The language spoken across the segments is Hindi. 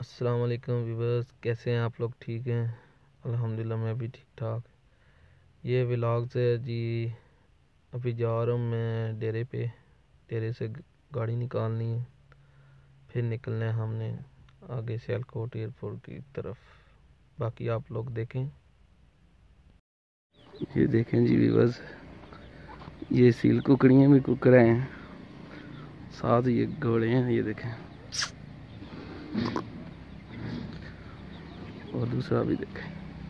अस्सलाम वालेकुम व्यूअर्स, कैसे हैं आप लोग? ठीक हैं? अल्हम्दुलिल्लाह मैं भी ठीक ठाक। ये व्लॉग्स है जी। अभी जा रहा हूँ मैं डेरे से गाड़ी निकालनी है, फिर निकलना है हमने आगे सियालकोट एयरपोर्ट की तरफ। बाकी आप लोग देखें। ये देखें जी व्यूअर्स, ये सील कुकड़ियाँ भी कुकड़े हैं, साथ ये घोड़े हैं। ये देखें, और दूसरा भी देखें,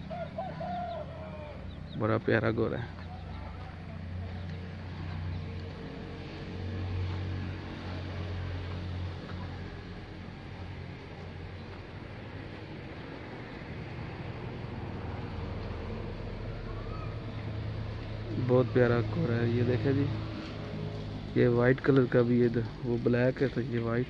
बड़ा प्यारा घोड़ा है। बहुत प्यारा घोड़ा है। ये देखें जी, ये वाइट कलर का भी है, वो ब्लैक है तो ये वाइट।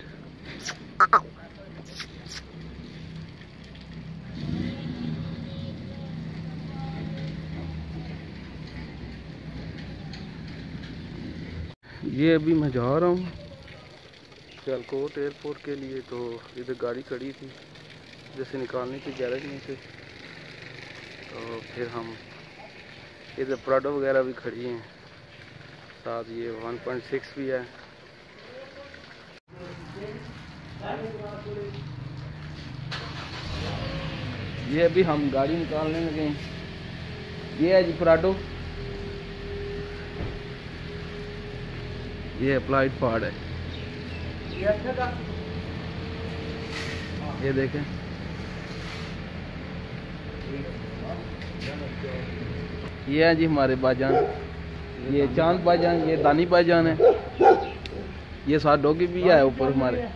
ये अभी मैं जा रहा हूँ सियालकोट एयरपोर्ट के लिए। तो इधर गाड़ी खड़ी थी, जैसे निकालनी थी गैरेज में से। तो फिर हम इधर प्राडो वगैरह भी खड़ी हैं, साथ ये 1.6 भी है। ये अभी हम गाड़ी निकालने लगे हैं। ये है जी प्राडो, ये अप्लाइड फार्ड है। ये देखें, ये है जी हमारे भाईजान, ये चांद भाईजान, ये दानी भाईजान है। ये साथ डॉगी भी है ऊपर हमारे।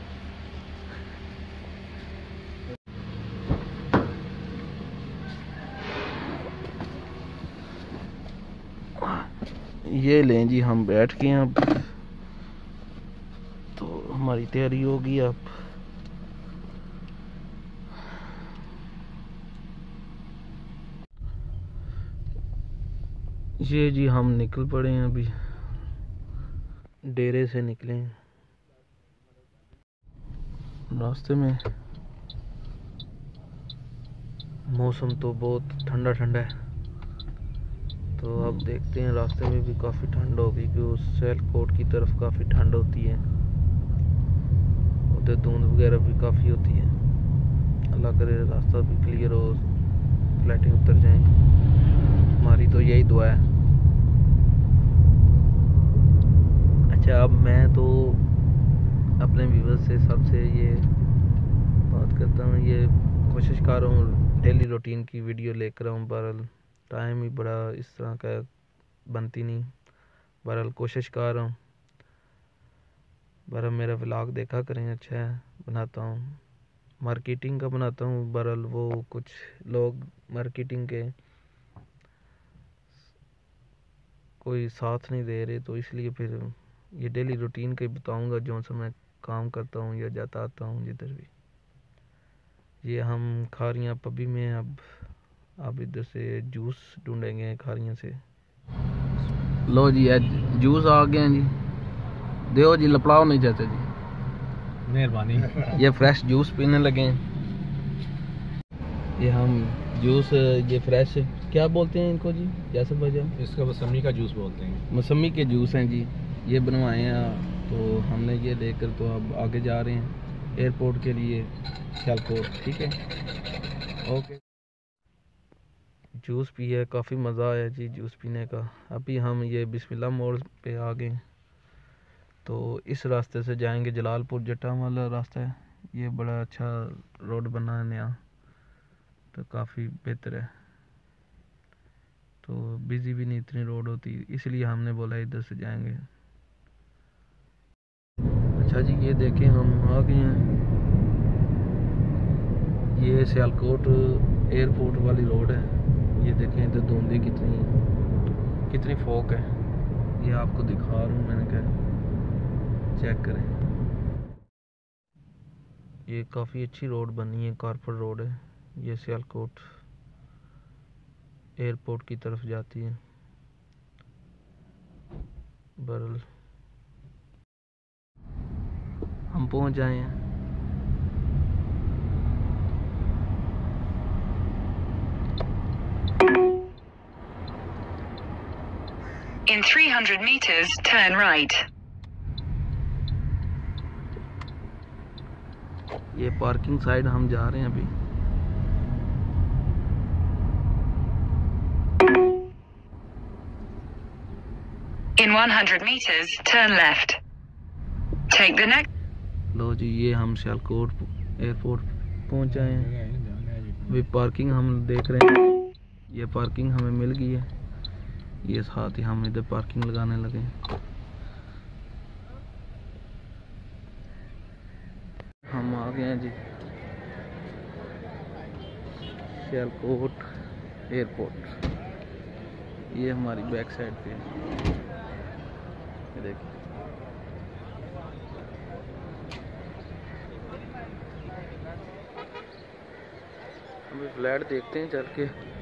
ये लें जी, हम बैठ गए हैं अब, तो हमारी तैयारी होगी अब। ये जी हम निकल पड़े हैं, अभी डेरे से निकले हैं। रास्ते में मौसम तो बहुत ठंडा ठंडा है, तो अब देखते हैं। रास्ते में भी काफ़ी ठंड होगी, क्योंकि सियालकोट की तरफ काफ़ी ठंड होती है, उधर धुंध वगैरह भी काफ़ी होती है। अल्लाह करे रास्ता भी क्लियर हो, फ्लाइटें उतर जाएं, हमारी तो यही दुआ है। अच्छा, अब मैं तो अपने व्यूअर्स से सबसे ये बात करता हूँ, ये कोशिश कर रहा हूँ डेली रूटीन की वीडियो लेकर आऊँ। बहरहाल टाइम ही बड़ा इस तरह का बनती नहीं, बहरहाल कोशिश कर रहा हूँ। बहरहाल मेरा व्लॉग देखा करें, अच्छा है, बनाता हूँ, मार्केटिंग का बनाता हूँ। बहरहाल वो कुछ लोग मार्केटिंग के कोई साथ नहीं दे रहे, तो इसलिए फिर ये डेली रूटीन का ही बताऊँगा, जो सा मैं काम करता हूँ या जाता आता हूँ जिधर भी। ये हम खारियाँ पबी में अब इधर से जूस ढूंढेंगे खारियाँ से। लो जी, जूस आ गए हैं जी, दो जी, लपड़ाओ नहीं चाहते जी, मेहरबानी। ये फ्रेश जूस पीने लगे हैं। ये हम जूस, ये फ्रेश क्या बोलते हैं इनको जी, जैसे भाईजान? इसको मौसमी का जूस बोलते हैं। मौसमी के जूस हैं जी, ये बनवाए हैं। तो हमने ये लेकर तो अब आगे जा रहे हैं एयरपोर्ट के लिए, सियालकोट। ठीक है, ओके। जूस पिया, काफ़ी मज़ा आया जी जूस पीने का। अभी हम ये बिस्मिल्लाह मोड़ पे आ गए, तो इस रास्ते से जाएंगे जलालपुर। जटा वाला रास्ता है, ये बड़ा अच्छा रोड बना है नया, तो काफ़ी बेहतर है। तो बिज़ी भी नहीं इतनी रोड होती, इसलिए हमने बोला इधर से जाएंगे। अच्छा जी, ये देखें हम आ गए हैं, ये सियालकोट एयरपोर्ट वाली रोड है। ये देखें इधर धुंधी कितनी फोक है, ये आपको दिखा रहा हूँ, मैंने कहा चेक करें। ये काफ़ी अच्छी रोड बनी है, कारपर रोड है, ये सियालकोट एयरपोर्ट की तरफ जाती है। बहरहाल हम पहुंच आए हैं। In 300 meters, turn right. ये पार्किंग साइड हम जा रहे हैं अभी। In 100 meters, turn left. Take the next. लो जी, ये हम सियालकोट एयरपोर्ट पहुंच आए हैं। अभी पार्किंग हम देख रहे हैं, ये पार्किंग हमें मिल गई है। ये साथ ही हम इधर पार्किंग लगाने लगे हैं। हम आ गए हैं जी सियालकोट एयरपोर्ट। ये हमारी बैक साइड पे है, ये देखिए। अभी फ्लैट देखते हैं चल के।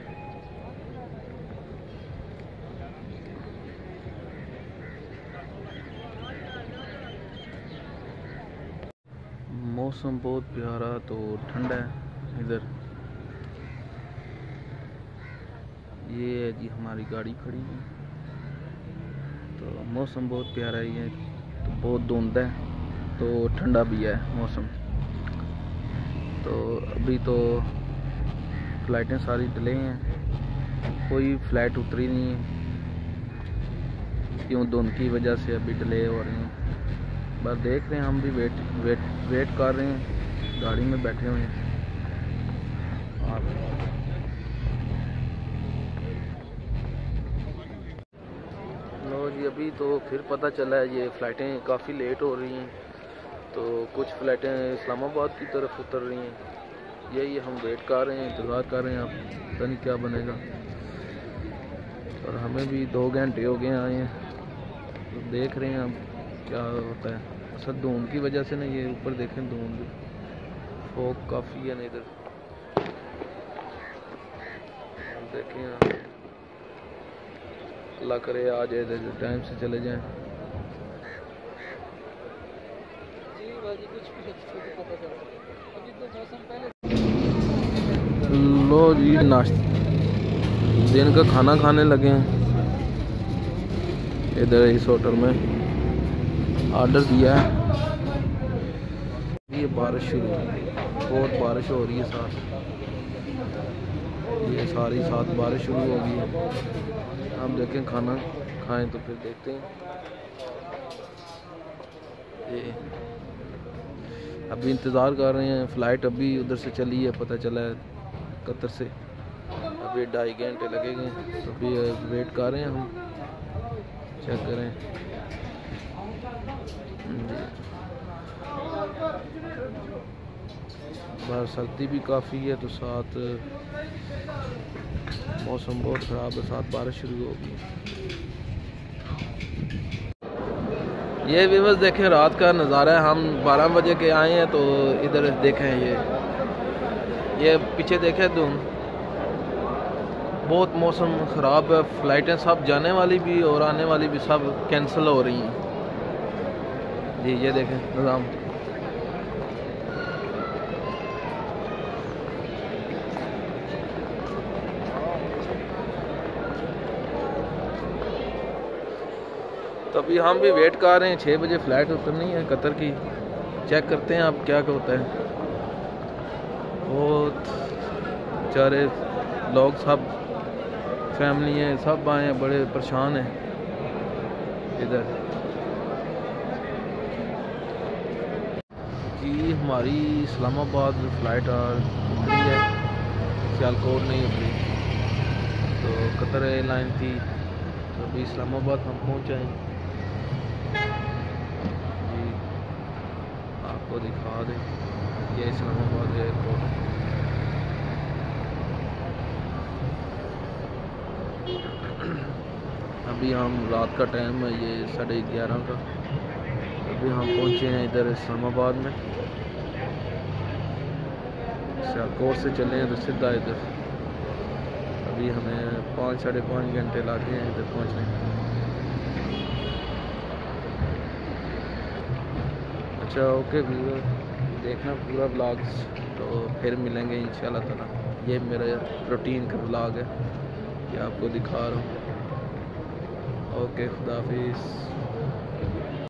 मौसम बहुत प्यारा, तो ठंडा है इधर। ये है जी हमारी गाड़ी खड़ी है, तो मौसम बहुत प्यारा ही है। तो बहुत धुंध है, तो ठंडा भी है मौसम। तो अभी तो फ्लाइटें सारी डिले हैं, कोई फ्लाइट उतरी नहीं है, क्यों धुंध की वजह से अभी डिले हो रही हैं। बस देख रहे हैं, हम भी वेट कर रहे हैं, गाड़ी में बैठे हुए हैं। लो जी, अभी तो फिर पता चला है ये फ़्लाइटें काफ़ी लेट हो रही हैं। तो कुछ फ़्लाइटें इस्लामाबाद की तरफ उतर रही हैं। यही हम वेट कर रहे हैं, इंतज़ार कर रहे हैं। अब पता नहीं क्या बनेगा। और हमें भी 2 घंटे हो गए आए हैं, तो देख रहे हैं अब क्या होता है। अच्छा, धुंध की वजह से ना, ये ऊपर देखें धुंध, फॉग काफ़ी है ना इधर। देखें आप, अल्लाह करे आ जाए इधर, टाइम से चले जाएं। लो जी, नाश्ता दिन का खाना खाने लगे हैं इधर इस होटल में। ऑर्डर दिया है। ये बारिश शुरू हो गई, बहुत बारिश हो रही है साथ, ये सारी साथ बारिश शुरू हो गई है। हम देखें, खाना खाएं तो फिर देखते हैं। ये अभी इंतज़ार कर रहे हैं, फ़्लाइट अभी उधर से चली है, पता चला है कतर से। अभी 2.5 घंटे लगेंगे, तो अभी वेट कर रहे हैं हम, चेक करें। बाहर सर्दी भी काफ़ी है, तो साथ मौसम बहुत ख़राब है, साथ बारिश शुरू हो गई। ये व्यूअर्स देखें, रात का नज़ारा है। हम 12 बजे के आए हैं, तो इधर देखें, ये पीछे देखें धुंध, बहुत मौसम ख़राब है। फ़्लाइटें सब जाने वाली भी और आने वाली भी सब कैंसिल हो रही हैं जी। ये देखें निज़ाम, तभी हम भी वेट कर रहे हैं। 6 बजे फ़्लाइट उतरनी है कतर की, चेक करते हैं अब क्या होता है। बहुत बेचारे लोग, सब फैमिली हैं, सब आए हैं, बड़े परेशान हैं इधर जी। हमारी इस्लामाबाद फ़्लाइट उतरी है, सियालकोट नहीं उतरी, तो कतर एयरलाइन थी। तो अभी इस्लामाबाद हम पहुँच आए जी। आपको दिखा दें, ये इस्लामाबाद एयरपोर्ट। अभी हम रात का टाइम है, ये 11:30 का। अभी हम पहुँचे हैं इधर इस्लामाबाद में। सियालकोट से चले हैं तो सीधा इधर। अभी हमें 5 साढ़े 5 घंटे लगे हैं इधर पहुँचने में। अच्छा, ओके व्यूअर, देखना पूरा व्लॉग्स, तो फिर मिलेंगे इंशाल्लाह ताला। ये मेरा रूटीन का व्लॉग है, ये आपको दिखा रहा हूँ। ओके, खुदा हाफिज़।